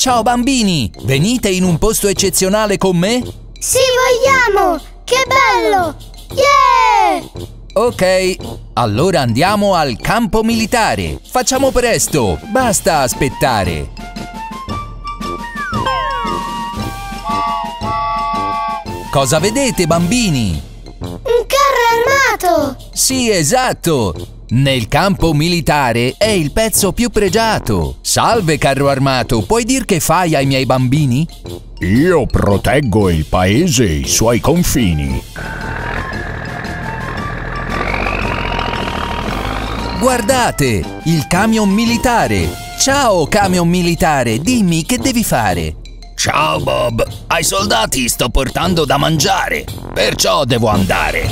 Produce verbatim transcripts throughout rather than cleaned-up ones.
Ciao bambini, venite in un posto eccezionale con me? Sì, vogliamo! Che bello! Yeah! Ok, allora andiamo al campo militare. Facciamo presto, basta aspettare. Cosa vedete, bambini? Un carro armato! Sì, esatto! Nel campo militare è il pezzo più pregiato. Salve, carro armato, puoi dir che fai ai miei bambini? Io proteggo il paese e i suoi confini. Guardate, il camion militare. Ciao, camion militare, dimmi che devi fare. Ciao Bob, ai soldati sto portando da mangiare, perciò devo andare.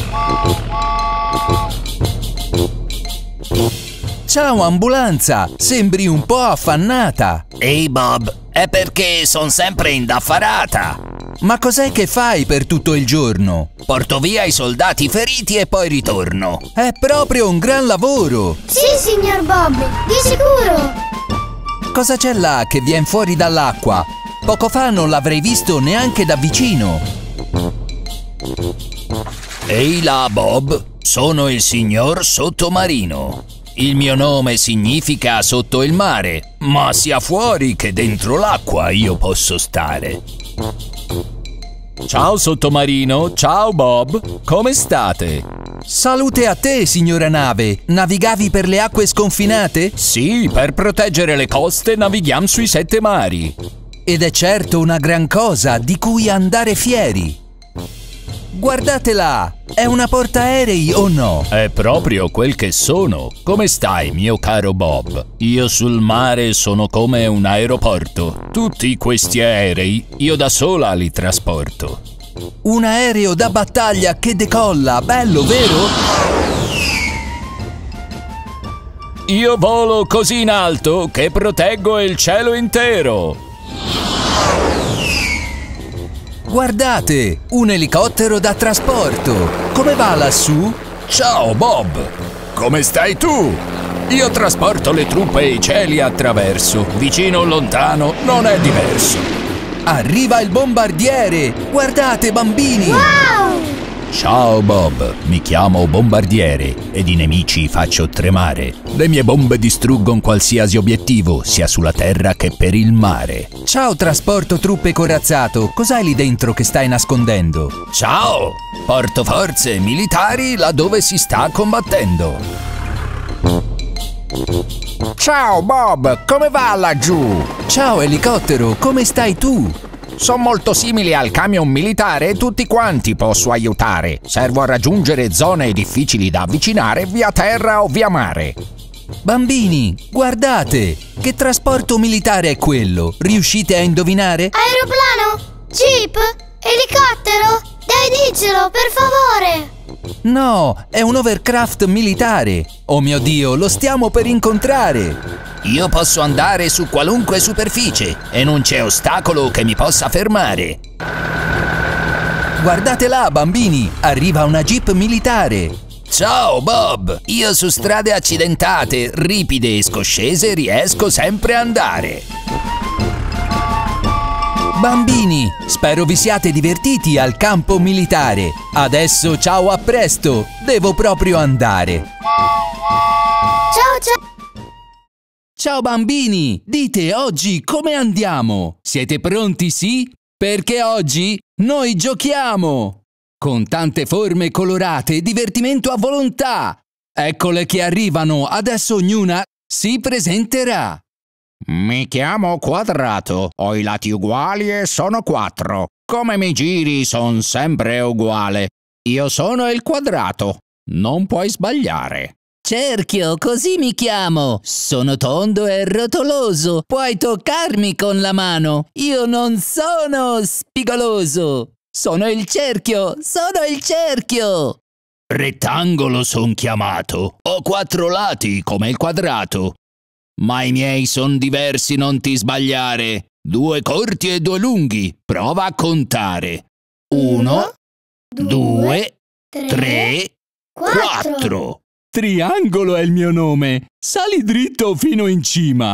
Ciao ambulanza, sembri un po' affannata. Ehi Bob, è perché son sempre indaffarata. Ma cos'è che fai per tutto il giorno? Porto via i soldati feriti e poi ritorno. È proprio un gran lavoro. Sì, signor Bob, di sicuro. Cosa c'è là che vien fuori dall'acqua? Poco fa non l'avrei visto neanche da vicino. Ehi là Bob, sono il signor Sottomarino. Il mio nome significa sotto il mare, ma sia fuori che dentro l'acqua io posso stare. Ciao Sottomarino, ciao Bob, come state? Salute a te, signora nave. Navigavi per le acque sconfinate? Sì, per proteggere le coste navighiamo sui sette mari. Ed è certo una gran cosa di cui andare fieri. Guardate là, è una portaerei o no? È proprio quel che sono. Come stai, mio caro Bob? Io sul mare sono come un aeroporto. Tutti questi aerei io da sola li trasporto. Un aereo da battaglia che decolla, bello, vero? Io volo così in alto che proteggo il cielo intero. Guardate, un elicottero da trasporto. Come va lassù? Ciao Bob, come stai tu? Io trasporto le truppe e i cieli attraverso. Vicino o lontano non è diverso. Arriva il bombardiere! Guardate, bambini! Wow! Ciao Bob, mi chiamo Bombardiere ed i nemici faccio tremare. Le mie bombe distruggono qualsiasi obiettivo, sia sulla terra che per il mare. Ciao trasporto truppe corazzato, cos'hai lì dentro che stai nascondendo? Ciao, porto forze militari laddove si sta combattendo. Ciao Bob, come va laggiù? Ciao elicottero, come stai tu? Sono molto simili al camion militare e tutti quanti posso aiutare. Servo a raggiungere zone difficili da avvicinare via terra o via mare. Bambini, guardate! Che trasporto militare è quello? Riuscite a indovinare? Aeroplano? Jeep? Elicottero? Dai, dicelo, per favore! No, è un overcraft militare. Oh mio Dio, lo stiamo per incontrare. Io posso andare su qualunque superficie e non c'è ostacolo che mi possa fermare. Guardate là, bambini, arriva una jeep militare. Ciao Bob, io su strade accidentate, ripide e scoscese riesco sempre a andare. Bambini, spero vi siate divertiti al campo militare. Adesso ciao, a presto, devo proprio andare. Ciao, ciao! Ciao bambini, dite oggi come andiamo? Siete pronti, sì? Perché oggi noi giochiamo! Con tante forme colorate e divertimento a volontà! Eccole che arrivano, adesso ognuna si presenterà. Mi chiamo Quadrato, ho i lati uguali e sono quattro. Come mi giri son sempre uguale. Io sono il quadrato, non puoi sbagliare. Cerchio, così mi chiamo. Sono tondo e rotoloso. Puoi toccarmi con la mano. Io non sono spigoloso. Sono il cerchio, sono il cerchio. Rettangolo son chiamato. Ho quattro lati come il quadrato. Ma i miei son diversi, non ti sbagliare. Due corti e due lunghi. Prova a contare. Uno, due, tre, quattro. Triangolo è il mio nome. Sali dritto fino in cima.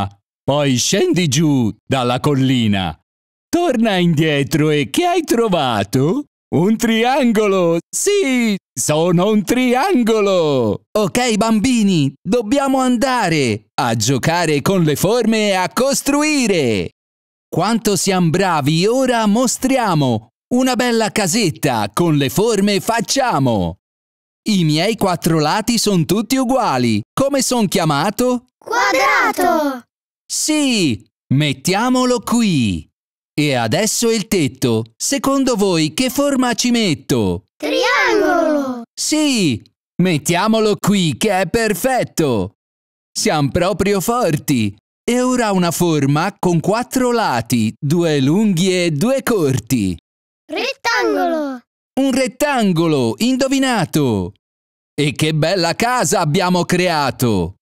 poi scendi giù dalla collina. Torna indietro e che hai trovato? Un triangolo! Sì, sono un triangolo! Ok, bambini, dobbiamo andare a giocare con le forme e a costruire! Quanto siamo bravi, ora mostriamo! Una bella casetta con le forme facciamo! I miei quattro lati sono tutti uguali. Come son chiamato? Quadrato! Sì, mettiamolo qui. E adesso il tetto. Secondo voi che forma ci metto? Triangolo! Sì, mettiamolo qui che è perfetto. Siamo proprio forti. E ora una forma con quattro lati, due lunghi e due corti. Rettangolo! Un rettangolo, indovinato! E che bella casa abbiamo creato!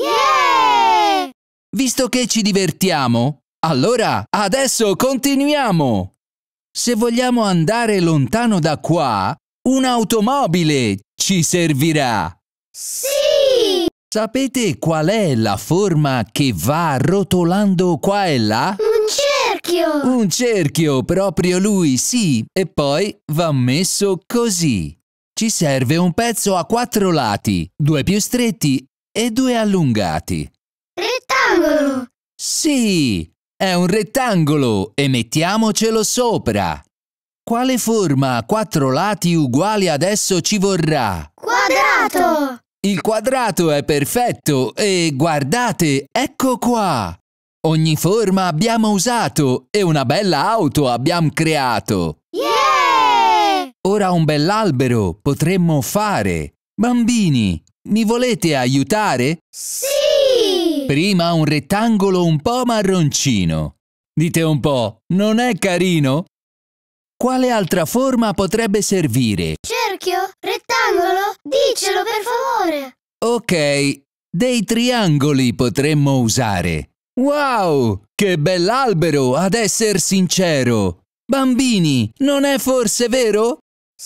Yeah! Visto che ci divertiamo, allora adesso continuiamo! Se vogliamo andare lontano da qua, un'automobile ci servirà! Sì! Sapete qual è la forma che va rotolando qua e là? Un cerchio! Un cerchio, proprio lui, sì, e poi va messo così. Ci serve un pezzo a quattro lati, due più stretti e due allungati. Rettangolo! Sì, è un rettangolo e mettiamocelo sopra. Quale forma a quattro lati uguali adesso ci vorrà? Quadrato! Il quadrato è perfetto e guardate, ecco qua. Ogni forma abbiamo usato e una bella auto abbiamo creato. Yeah! Ora un bell'albero potremmo fare. Bambini, mi volete aiutare? Sì! Prima un rettangolo un po' marroncino. Dite un po', non è carino? Quale altra forma potrebbe servire? Cerchio? Rettangolo? Dicelo per favore! Ok, dei triangoli potremmo usare. Wow, che bell'albero, ad esser sincero! Bambini, non è forse vero?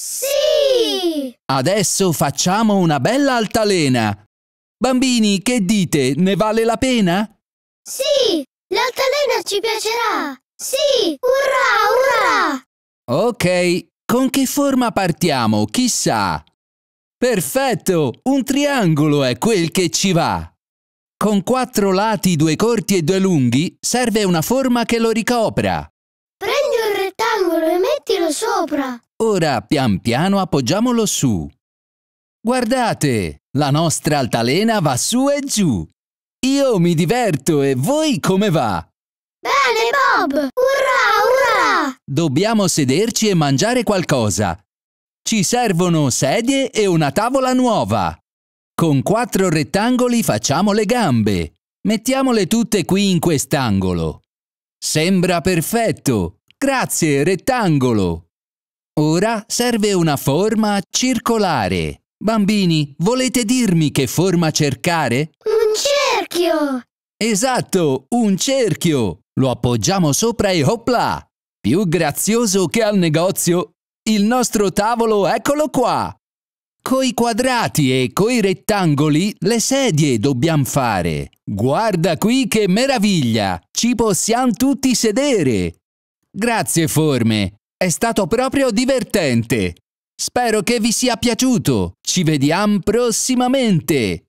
Sì! Adesso facciamo una bella altalena. Bambini, che dite, ne vale la pena? Sì! L'altalena ci piacerà! Sì! Urrà, urrà! Ok, con che forma partiamo, chissà? Perfetto, un triangolo è quel che ci va. Con quattro lati, due corti e due lunghi, serve una forma che lo ricopra. Prendi un rettangolo e mettilo sopra. Ora, pian piano, appoggiamolo su. Guardate, la nostra altalena va su e giù. Io mi diverto e voi come va? Bene, Bob! Urrà, urrà! Dobbiamo sederci e mangiare qualcosa. Ci servono sedie e una tavola nuova. Con quattro rettangoli facciamo le gambe. Mettiamole tutte qui in quest'angolo. Sembra perfetto. Grazie, rettangolo. Ora serve una forma circolare. Bambini, volete dirmi che forma cercare? Un cerchio! Esatto, un cerchio. Lo appoggiamo sopra e hopla! Più grazioso che al negozio. Il nostro tavolo, eccolo qua. Coi quadrati e coi rettangoli le sedie dobbiamo fare. Guarda qui che meraviglia! Ci possiamo tutti sedere. Grazie forme, è stato proprio divertente. Spero che vi sia piaciuto. Ci vediamo prossimamente.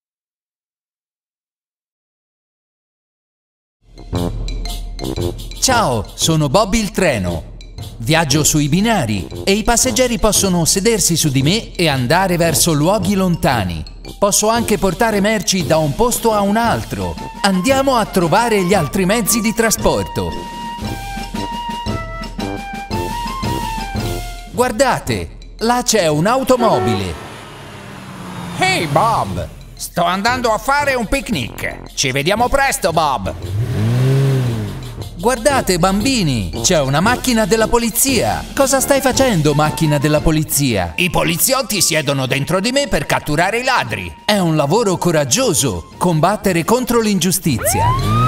Ciao, sono Bobby il treno. Viaggio sui binari e i passeggeri possono sedersi su di me e andare verso luoghi lontani. Posso anche portare merci da un posto a un altro. Andiamo a trovare gli altri mezzi di trasporto. Guardate, là c'è un'automobile. Ehi Bob, sto andando a fare un picnic. Ci vediamo presto, Bob. Guardate bambini, c'è una macchina della polizia. Cosa stai facendo, macchina della polizia? I poliziotti siedono dentro di me per catturare i ladri. È un lavoro coraggioso, combattere contro l'ingiustizia.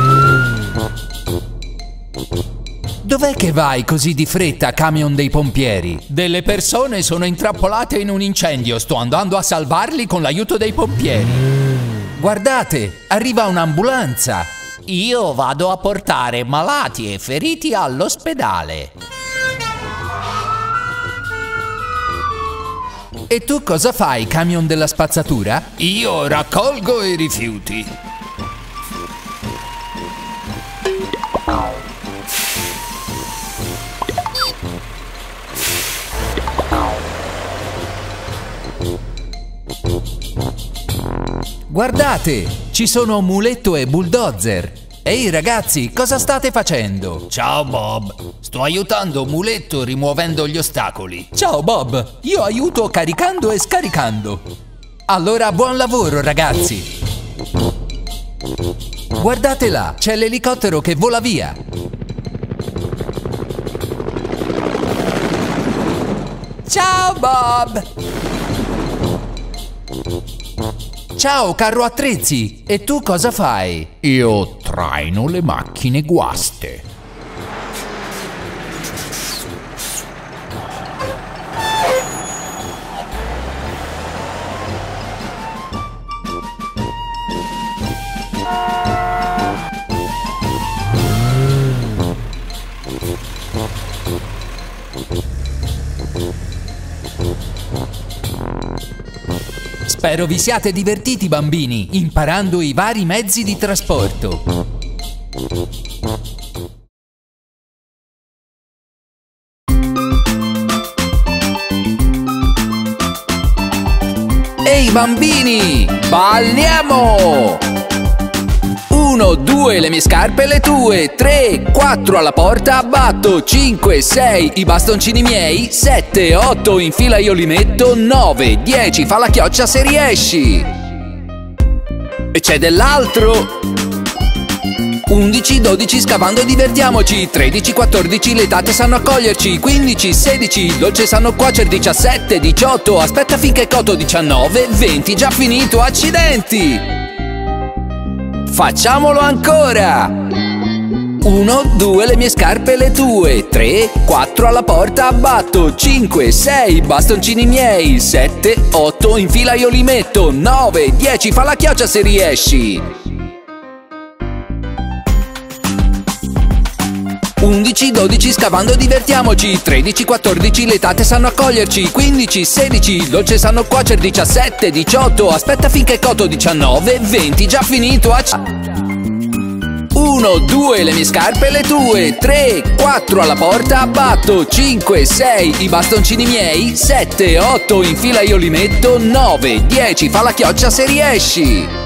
Dov'è che vai così di fretta, camion dei pompieri? Delle persone sono intrappolate in un incendio. Sto andando a salvarli con l'aiuto dei pompieri. Guardate, arriva un'ambulanza. Io vado a portare malati e feriti all'ospedale. E tu cosa fai, camion della spazzatura? Io raccolgo i rifiuti. Guardate, ci sono Muletto e Bulldozer. Ehi ragazzi, cosa state facendo? Ciao Bob, sto aiutando Muletto rimuovendo gli ostacoli. Ciao Bob, io aiuto caricando e scaricando. Allora buon lavoro ragazzi. Guardate là, c'è l'elicottero che vola via. Ciao Bob! Ciao carro attrezzi, e tu cosa fai? Io traino le macchine guaste. Spero vi siate divertiti bambini, imparando i vari mezzi di trasporto. Ehi bambini, balliamo! Uno, due, le mie scarpe e le tue. Tre, quattro, alla porta abbatto. Cinque, sei, i bastoncini miei. Sette, otto, in fila io li metto. Nove, dieci, fa la chioccia se riesci. E c'è dell'altro. Undici, dodici, scavando divertiamoci. Tredici, quattordici, le tate sanno accoglierci. Quindici, sedici, il dolce sanno cuocer. Diciassette, diciotto, aspetta finché coto. Diciannove, venti, già finito, accidenti! Facciamolo ancora! Uno, due, le mie scarpe e le tue. Tre, quattro, alla porta abbatto. Cinque, sei, bastoncini miei. Sette, otto, in fila io li metto. Nove, dieci, fa la chioccia se riesci. Undici, dodici, scavando divertiamoci. Tredici, quattordici, le tate sanno accoglierci. Quindici, sedici, il dolce sanno cuocer. Diciassette, diciotto, aspetta finché coto. Diciannove, venti, già finito, acc... Uno, due, le mie scarpe e le tue. Tre, quattro, alla porta abbatto. Cinque, sei, i bastoncini miei. Sette, otto, in fila io li metto. Nove, dieci, fa la chioccia se riesci.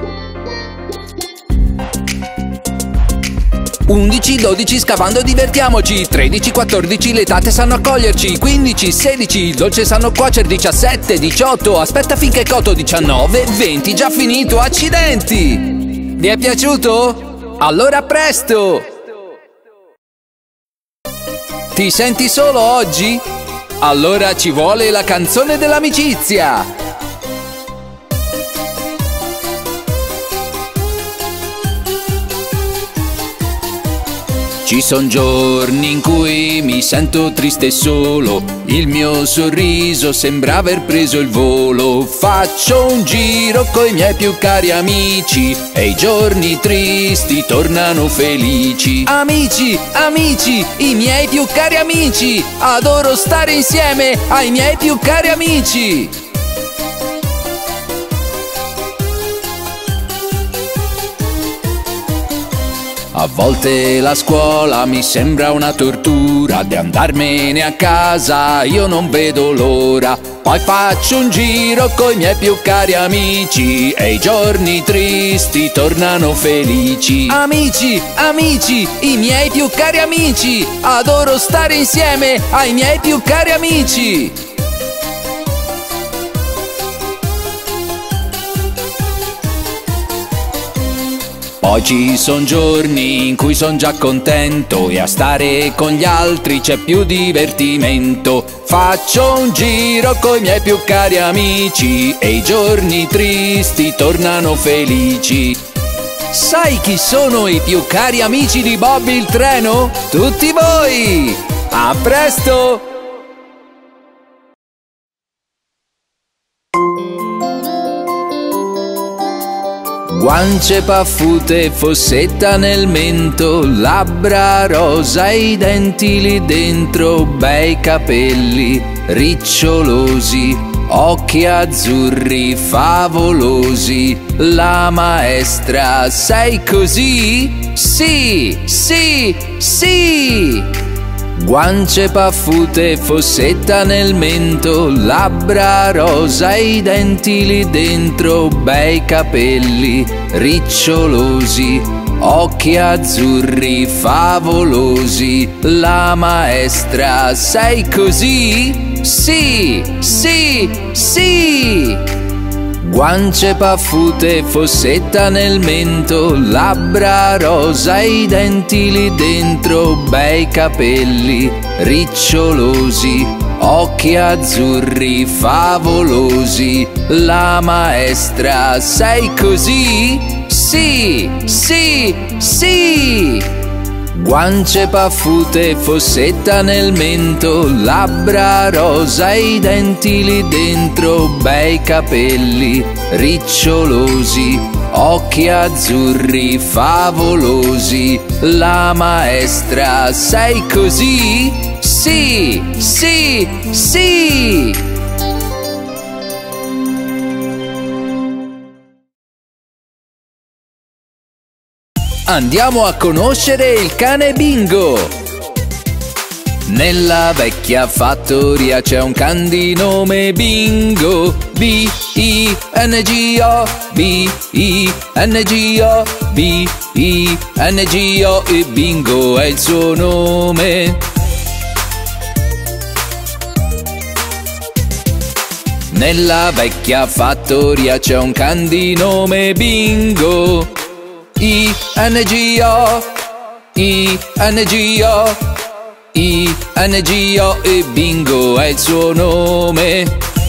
Undici, dodici, scavando divertiamoci. Tredici, quattordici, le tate sanno accoglierci. Quindici, sedici, il dolce sanno cuocer. Diciassette, diciotto, aspetta finché coto. Diciannove, venti, già finito, accidenti! Vi è piaciuto? Allora a presto! Ti senti solo oggi? Allora ci vuole la canzone dell'amicizia! Ci son giorni in cui mi sento triste e solo, il mio sorriso sembra aver preso il volo. Faccio un giro coi miei più cari amici e i giorni tristi tornano felici. Amici, amici, i miei più cari amici, adoro stare insieme ai miei più cari amici. A volte la scuola mi sembra una tortura, di andarmene a casa io non vedo l'ora. Poi faccio un giro coi miei più cari amici e i giorni tristi tornano felici. Amici, amici, i miei più cari amici, adoro stare insieme ai miei più cari amici. Poi ci son giorni in cui son già contento e a stare con gli altri c'è più divertimento. Faccio un giro coi miei più cari amici e i giorni tristi tornano felici. Sai chi sono i più cari amici di Bob il treno? Tutti voi! A presto! Guance paffute, fossetta nel mento, labbra rosa e i denti lì dentro, bei capelli ricciolosi, occhi azzurri favolosi. La maestra, sei così? Sì, sì, sì! Guance paffute, fossetta nel mento, labbra rosa e i denti lì dentro, bei capelli ricciolosi, occhi azzurri favolosi. La maestra, sei così? Sì, sì, sì! Guance paffute, fossetta nel mento, labbra rosa e i denti lì dentro, bei capelli ricciolosi, occhi azzurri favolosi. La maestra, sei così? Sì, sì, sì! Guance paffute, fossetta nel mento, labbra rosa e i denti lì dentro, bei capelli ricciolosi, occhi azzurri favolosi. La maestra, sei così? Sì, sì, sì! Andiamo a conoscere il cane Bingo! Nella vecchia fattoria c'è un can di nome Bingo. B I N G O, B I N G O, B I N G O, e Bingo è il suo nome. Nella vecchia fattoria c'è un can di nome Bingo. I N G O, I N G O, I N G O, e Bingo è il suo nome.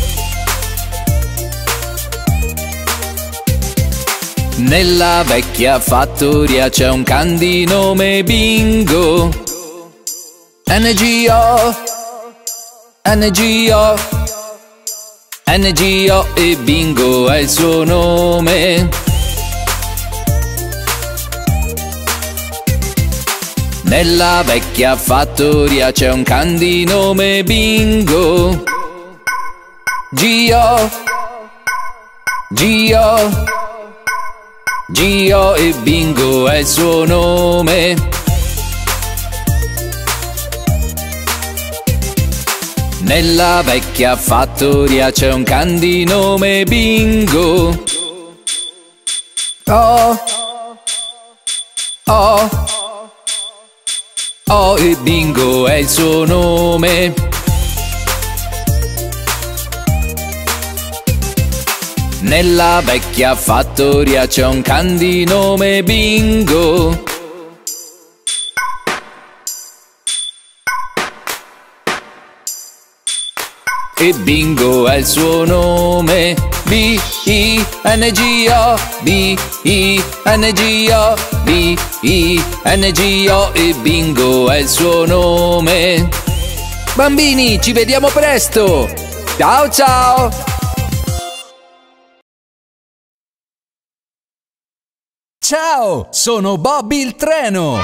Nella vecchia fattoria c'è un can di nome Bingo. N G O, N G O, N G O, e Bingo è il suo nome. Nella vecchia fattoria c'è un can di nome Bingo. G O, G O, G O, e Bingo è il suo nome. Nella vecchia fattoria c'è un can di nome Bingo. Oh, oh, oh, e Bingo è il suo nome. Nella vecchia fattoria c'è un can di nome Bingo. E Bingo è il suo nome. B I N G O, B I N G O, B I N G O, e Bingo è il suo nome. Bambini, ci vediamo presto! Ciao ciao! Ciao, sono Bobby il treno!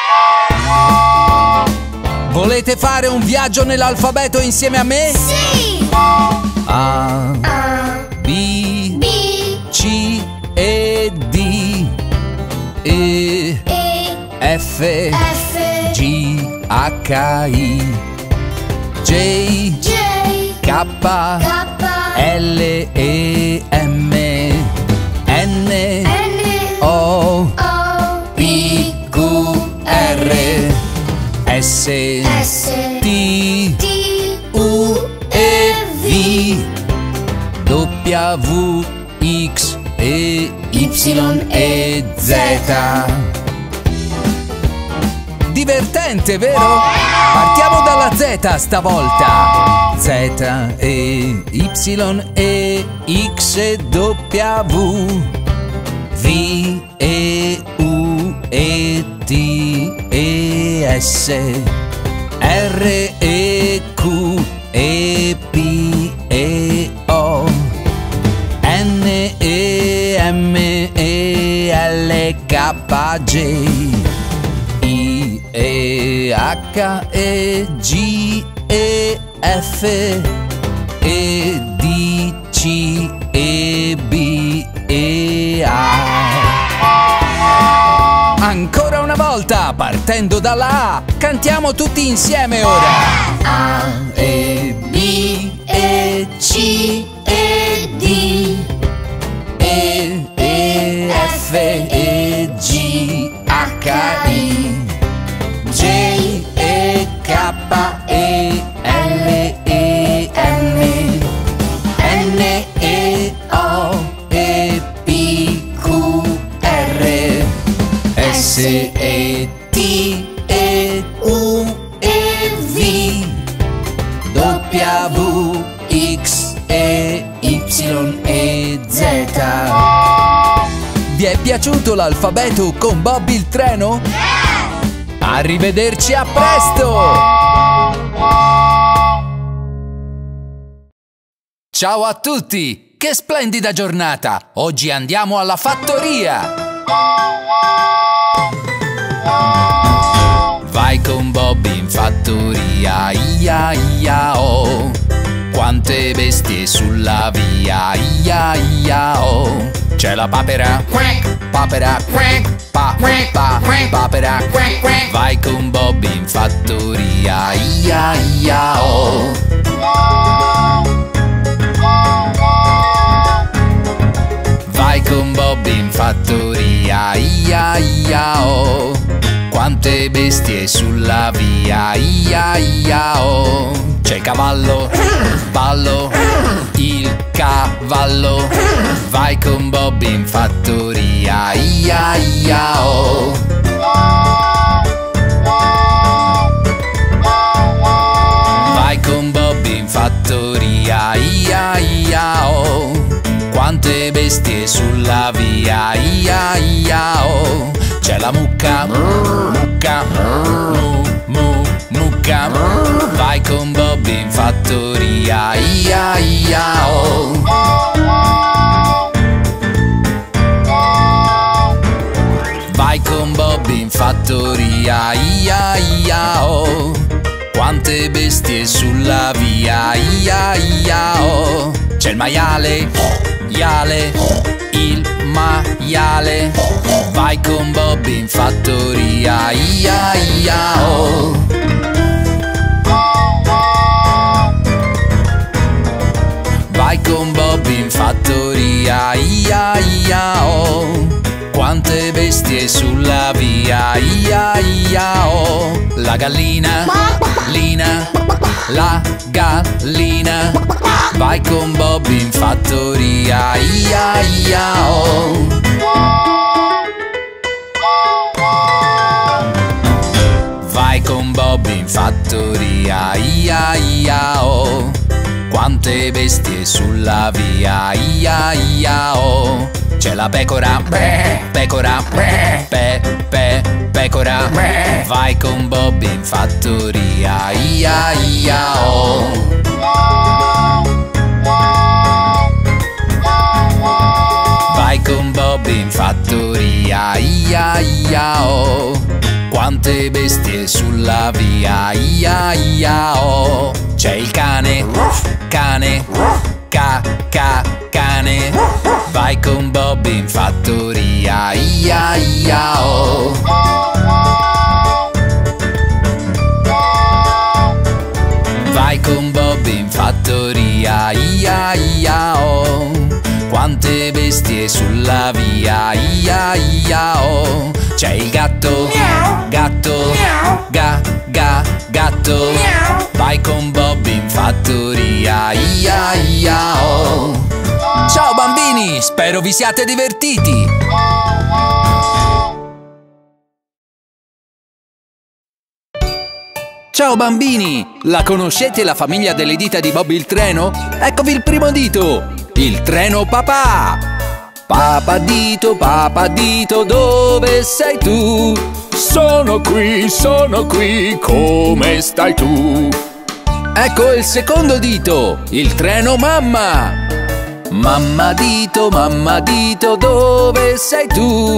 Volete fare un viaggio nell'alfabeto insieme a me? Sì! A, A, B, B, C, E, D, E, E, F, F, G, H, I, J, J, K, K, L, E, M, N, N, O, O, P, Q, R, S, S, T, T, U, E, V, W, X, E, Y, e Z. Divertente, vero? Partiamo dalla Z stavolta. Z, E, Y, E, X, W, V, E, U, E, T, E, S, R, E, Q, E, P, E, O, N, E, M, E, K, J, I, E, H, E, G, E, F, E, D, C, E, B, E, A. Ancora una volta, partendo dalla A, cantiamo tutti insieme ora. A, E, B, E, C, E, D, E, E, F, E, G, H, I, J, E, K, E, L, E, M, N, E, O, E, P, Q, R, S, E, T, E, U, E, V, W, X, E, Y, E, Z. Vi è piaciuto l'alfabeto con Bob il treno? Arrivederci, a presto! Ciao a tutti! Che splendida giornata! Oggi andiamo alla fattoria! Vai con Bob in fattoria, ia ia oh. Quante bestie sulla via, ia ia oh. C'è la papera, papera, pa, pa, papera. Vai con Bob in fattoria, ia ia oh. Vai con Bob in fattoria, ia ia oh. Quante bestie sulla via, ia ia oh. C'è il cavallo, ballo, il cavallo. Vai con Bob in fattoria, ia ia oh. Vai con Bob in fattoria, ia ia oh. Quante bestie sulla via, ia ia oh. C'è la mucca, mucca, mu, mu, mucca. Vai con Bob in fattoria, ia ia oh. Vai con Bob in fattoria, ia ia oh. Quante bestie sulla via, ia ia oh. C'è il maiale, iale, il maiale. Vai con Bob in fattoria, ia ia oh. Vai con Bob in fattoria, ia ia oh. Quante bestie sulla via, ia ia oh. La gallina, lina, la gallina. Vai con Bob in fattoria, ia ia oh. Vai con Bob in fattoria, ia ia oh. Quante bestie sulla via, ia ia oh. C'è la pecora, pecora, pe, pe, pecora. Vai con Bob in fattoria, ia ia oh. Vai con Bob in fattoria, ia ia oh. Quante bestie sulla via, ia ia oh. C'è il cane, cane, ca, ca, cane. Vai con Bob in fattoria, ia ia oh. Vai con Bob in fattoria, ia ia oh. Quante bestie sulla via, ia ia oh. C'è il gatto, gatto, ga, ga, gatto. Vai con Bob in fattoria, ia ia oh. Ciao bambini, spero vi siate divertiti. Ciao bambini, la conoscete la famiglia delle dita di Bob il treno? Eccovi il primo dito, il treno papà. Papà dito, papà dito, dove sei tu? Sono qui, sono qui, come stai tu? Ecco il secondo dito, il treno mamma. Mamma dito, mamma dito, dove sei tu?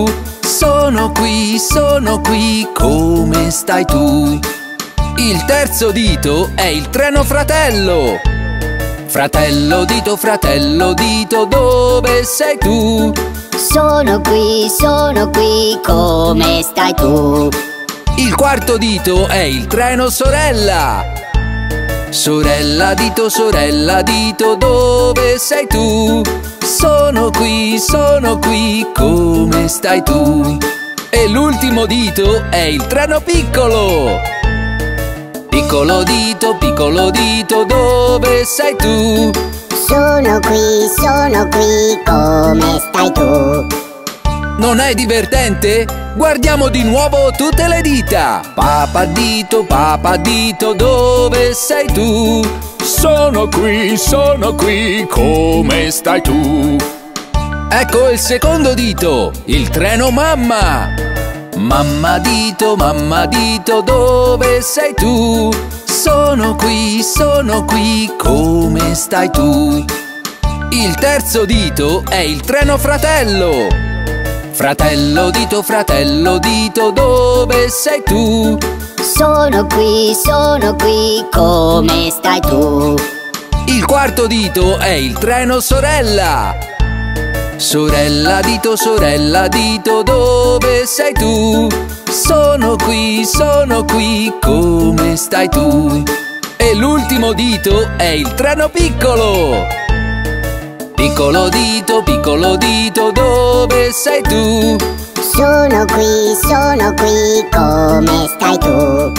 Sono qui, sono qui, come stai tu? Il terzo dito è il treno fratello. Fratello dito, fratello dito, dove sei tu? Sono qui, sono qui, come stai tu? Il quarto dito è il treno sorella. Sorella dito, sorella dito, dove sei tu? Sono qui, sono qui, come stai tu? E l'ultimo dito è il treno piccolo. Piccolo dito, piccolo dito, dove sei tu? Sono qui, sono qui, come stai tu? Non è divertente? Guardiamo di nuovo tutte le dita. Papà dito, papà dito, dove sei tu? Sono qui, sono qui, come stai tu? Ecco il secondo dito, il treno mamma. Mamma dito, mamma dito, dove sei tu? Sono qui, sono qui, come stai tu? Il terzo dito è il treno fratello. Fratello dito, fratello dito, dove sei tu? Sono qui, sono qui, come stai tu? Il quarto dito è il treno sorella. Sorella dito, sorella dito, dove sei tu? Sono qui, sono qui, come stai tu? E l'ultimo dito è il treno piccolo. Piccolo dito, piccolo dito, dove sei tu? Sono qui, sono qui, come stai tu?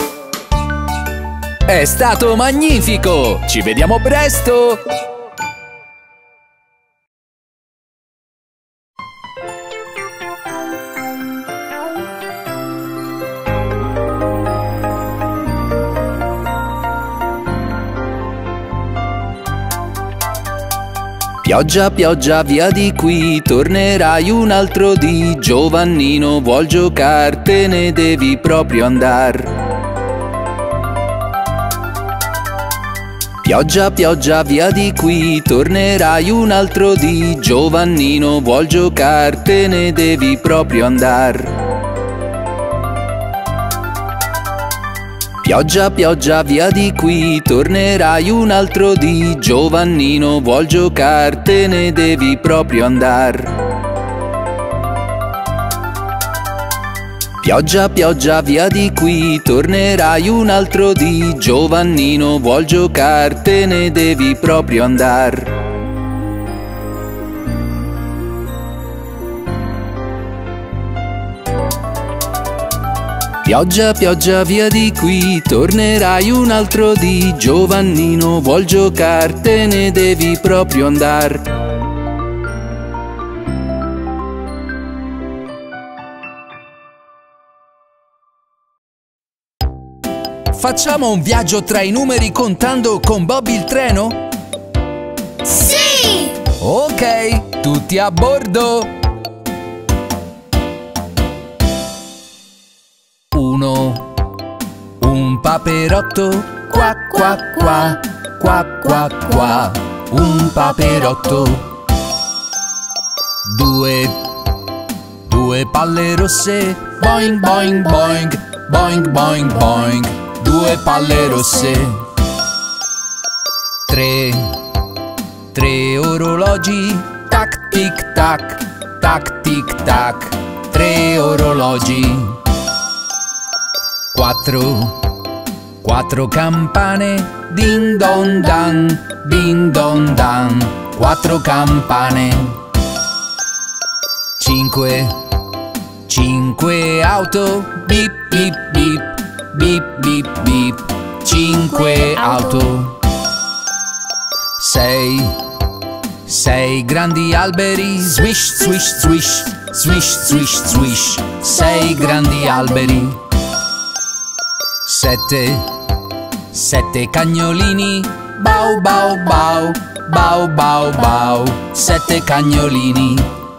È stato magnifico! Ci vediamo presto! Pioggia, pioggia, via di qui, tornerai un altro dì. Giovannino vuol giocar, te ne devi proprio andar. Pioggia, pioggia, via di qui, tornerai un altro dì. Giovannino vuol giocar, te ne devi proprio andar. Pioggia, pioggia, via di qui, tornerai un altro dì. Giovannino vuol giocar, te ne devi proprio andar. Pioggia, pioggia, via di qui, tornerai un altro dì. Giovannino vuol giocar, te ne devi proprio andar. Pioggia, pioggia, via di qui, tornerai un altro dì. Giovannino vuol giocar, te ne devi proprio andar. Facciamo un viaggio tra i numeri contando con Bob il treno? Sì! Ok, tutti a bordo! Uno, un paperotto, qua qua qua, qua qua qua, un paperotto. Due, due palle rosse, boing boing boing, boing boing boing, due palle rosse. Tre, tre orologi, tac tic tac, tac tic tac, tre orologi. Quattro, quattro campane, din don dan, din don dan, quattro campane. Cinque, cinque auto, bip bip bip, bip bip bip, cinque auto. Sei, sei grandi alberi, swish swish swish, swish swish swish, sei grandi alberi. Sette, sette cagnolini, bau bau bau, bau bau bau, sette cagnolini.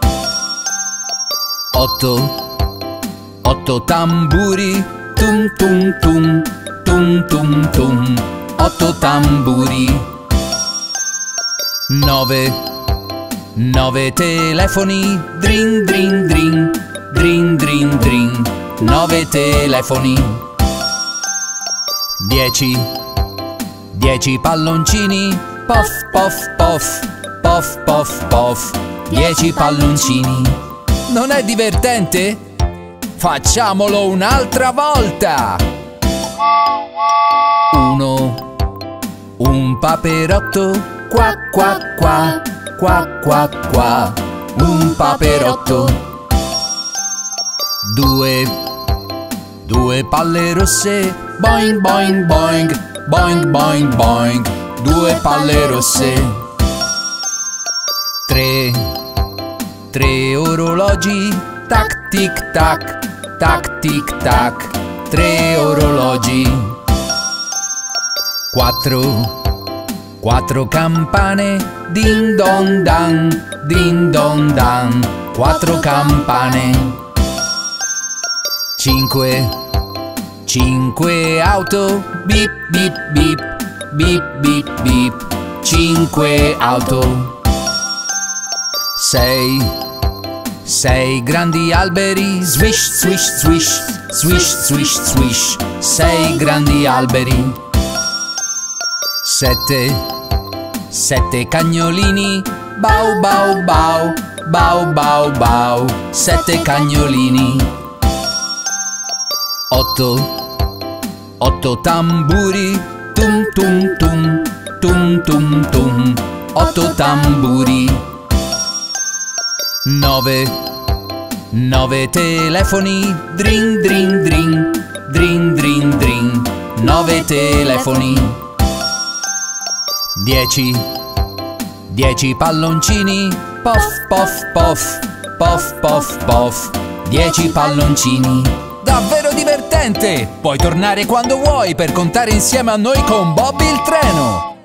Otto, otto tamburi, tum tum tum, tum tum tum, otto tamburi. Nove, nove telefoni, drin drin drin, Drin drin drin, nove telefoni. Dieci, dieci palloncini. Pof pof pof, pof pof pof, dieci palloncini. Non è divertente? Facciamolo un'altra volta! Uno, un paperotto. Qua qua qua, qua qua qua, un paperotto. Due, due palle rosse. Boing boing boing, boing boing boing, due palle rosse. Tre, tre orologi. Tac tic tac, tac tic tac, tre orologi. Quattro, quattro campane. Din don dan, din don dan, quattro campane. Cinque, cinque auto. Bip bip bip, bip bip bip, cinque auto. Sei, sei grandi alberi. Swish swish swish, swish swish swish, sei grandi alberi. Sette, sette cagnolini. Bau bau bau, bau bau bau, sette cagnolini. Otto, otto tamburi. Tum tum tum, tum tum tum, otto tamburi. Nove, nove telefoni. Drin drin drin, drin drin drin, nove telefoni. Dieci, dieci palloncini. Pof pof pof, pof pof pof, dieci palloncini. Davvero divertente! Puoi tornare quando vuoi per contare insieme a noi con Bobby il treno!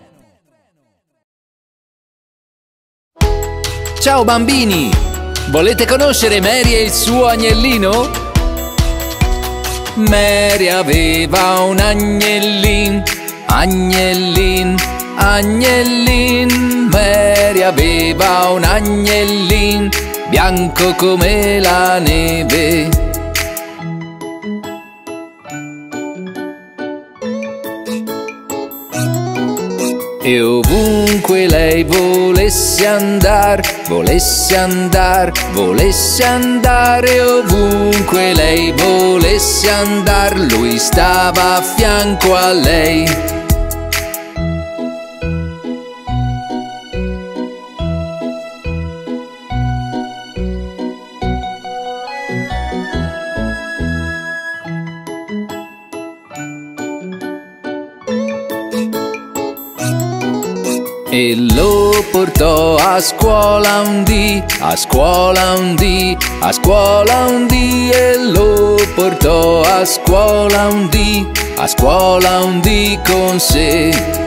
Ciao bambini! Volete conoscere Mary e il suo agnellino? Mary aveva un agnellin, agnellin, agnellin. Mary aveva un agnellin, bianco come la neve. E ovunque lei volesse andar, volesse andar, volesse andare, ovunque lei volesse andar, lui stava a fianco a lei. E lo portò a scuola un dì, a scuola un dì, a scuola un dì. E lo portò a scuola un dì, a scuola un dì con sé.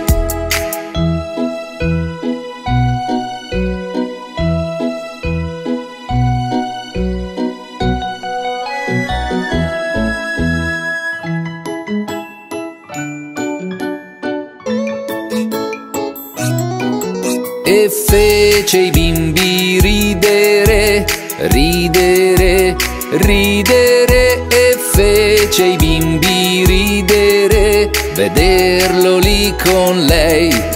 E fece i bimbi ridere, ridere, ridere. E fece i bimbi ridere, vederlo lì con lei.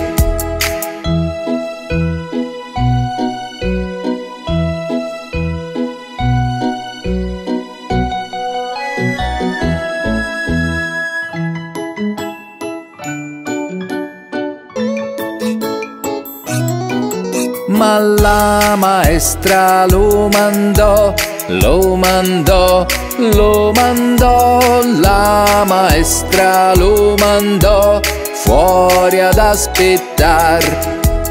Ma la maestra lo mandò, lo mandò, lo mandò. La maestra lo mandò fuori ad aspettar.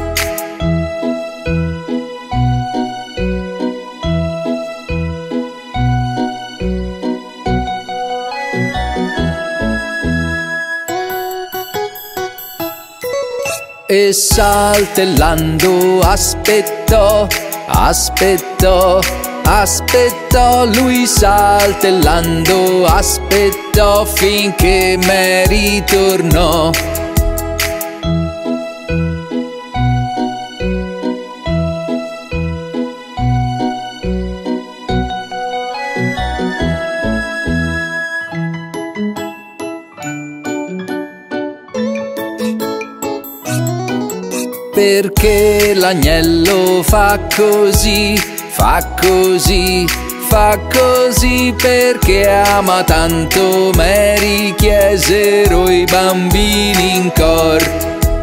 E saltellando aspettò, aspettò, aspettò. Lui saltellando aspettò finché Mary tornò. Perché l'agnello fa così, fa così, fa così, perché ama tanto Mary, chiesero i bambini in cor.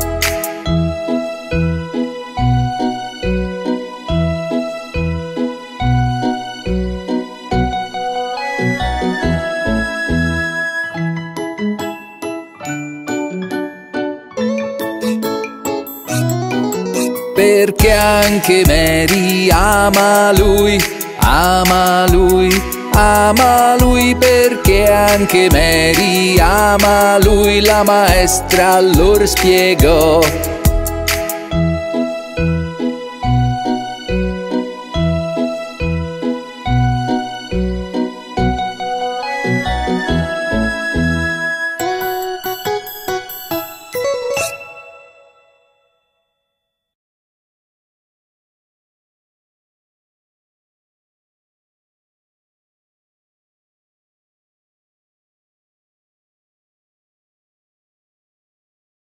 Perché anche Mary ama lui, ama lui, ama lui, perché anche Mary ama lui. La maestra allora spiegò: